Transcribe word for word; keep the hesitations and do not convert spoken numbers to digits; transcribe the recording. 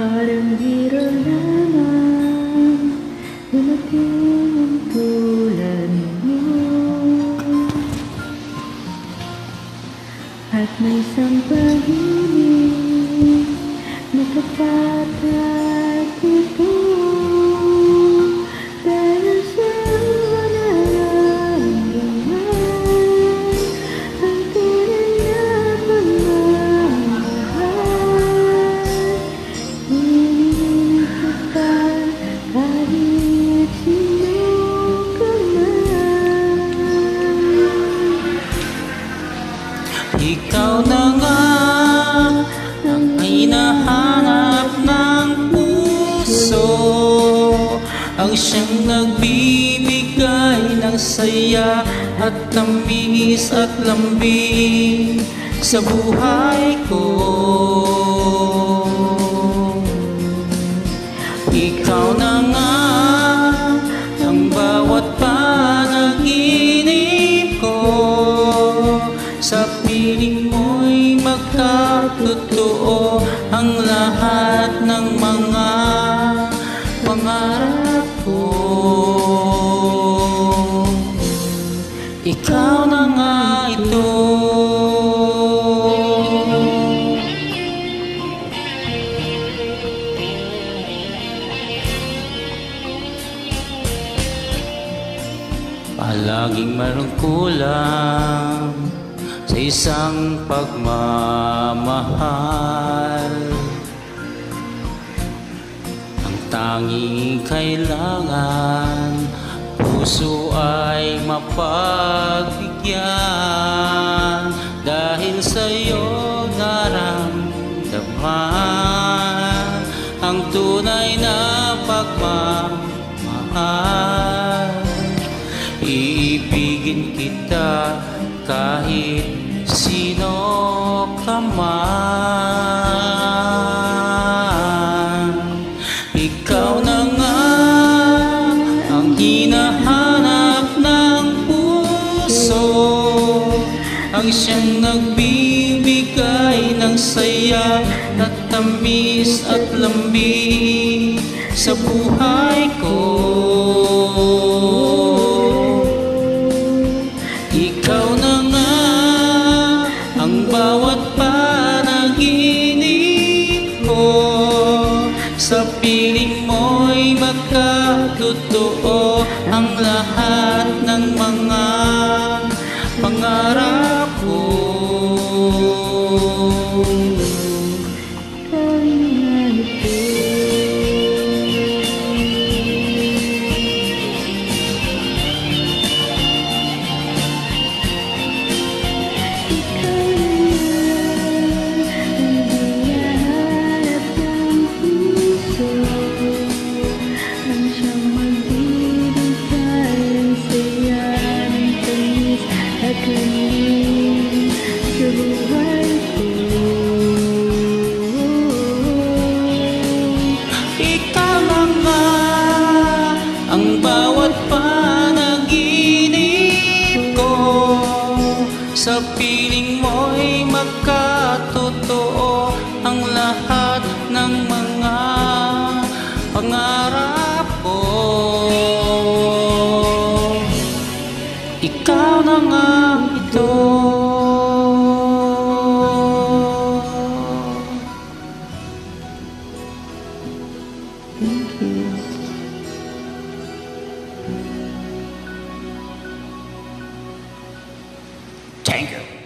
Parang biro lamang dumating ang tulad mo, at may isang pag-ibig na katapat ito. Dahil sa nararamdaman ang tunay na pagmamahal, hinihingi kita kahit sino ka man. Ikaw na nga ang hinahanap ng puso, ang siyang nagbibigay ng saya at tamis at lambing sa buhay ko. Ikaw na nga ang bawat panaginip ko, sa piling mo'y magkatotoo ang lahat ng mga pangarap ko. Ikaw na nga ito. Palaging mayroong kulang sa isang pagmamahal. Ang tanging kailangan, puso ay mapagbigyan. Dahil sa'yo naramdaman ang tunay na pagmamahal. Iibigin kita kahit sino ka man. Ikaw na nga ang hinahanap ng puso, ang siyang nagbibigay ng saya at tamis at lambing sa buhay ko. Ikaw na nga ang bawat panaginip ko, sa piling mo'y magkatotoo ang lahat ng mga pangarap ko. Ikaw na nga ang bawat panaginip ko, sa piling mo'y magkatotoo ang lahat ng mga pangarap ko. Ikaw na nga ito. Thank you. Thank you.